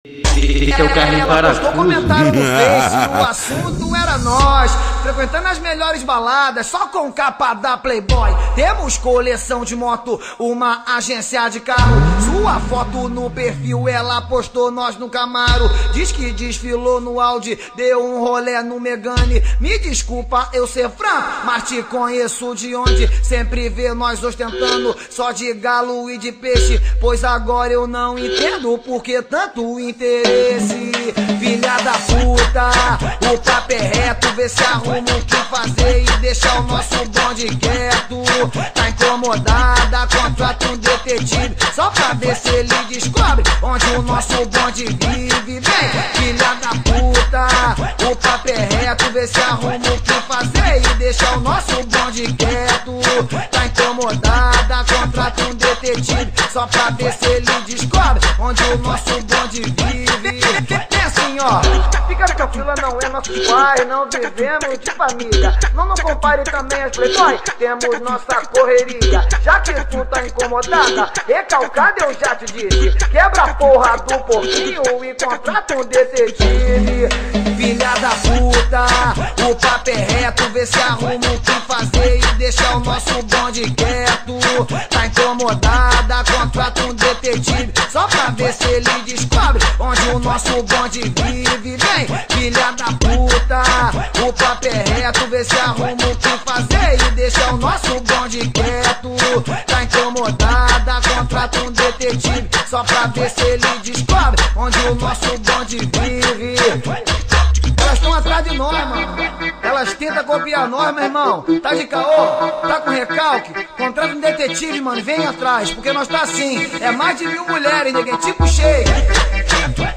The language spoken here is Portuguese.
Esse é o Carlinhos Parafuso. Postou comentário no Face, o assunto era nós, frequentando as melhores baladas, só com capa da Playboy. Temos coleção de moto, uma agência de carro. Sua foto no perfil, ela postou nós no Camaro. Diz que desfilou no Audi, deu um rolê no Megane. Me desculpa eu ser franco, mas te conheço de onde? Sempre vê nós ostentando, só de galo e de peixe. Pois agora eu não entendo por que tanto interesse. Filha da puta, o papo é reto, vê se arruma o que fazer e deixa o nosso bonde quieto. Tá incomodada, contrata um detetive só pra ver se ele descobre onde o nosso bonde vive. Vem, filha da puta, o papo é reto, vê se arruma o que fazer e deixa o nosso bonde quieto. Tá incomodada, contrata um detetive só pra ver se ele descobre onde o nosso bonde vive. É assim, ó, fica tranquila, não é nosso pai, não vivemos de família. Não nos compare também as playboy, temos nossa correria. Já que tu tá incomodada, recalcada eu já te disse, quebra a porra do porquinho e contrata um detetive. Filha da puta, o papo é reto, vê se arruma o que fazer e deixa o nosso bonde quieto. Tá incomodada, contrata um detetive só pra ver se ele descobre onde o nosso bonde vive. Vem, filha da puta, o papo é reto, vê se arruma o que fazer e deixa o nosso bonde quieto. Tá incomodada, contrata um detetive só pra ver se ele descobre onde o nosso bonde vive. Elas estão atrás de nós, mano. Elas tentam copiar nós, meu irmão. Tá de caô? Tá com recalque? Contrata um detetive, mano, vem atrás, porque nós tá assim. É mais de 1000 mulheres, ninguém tipo cheio.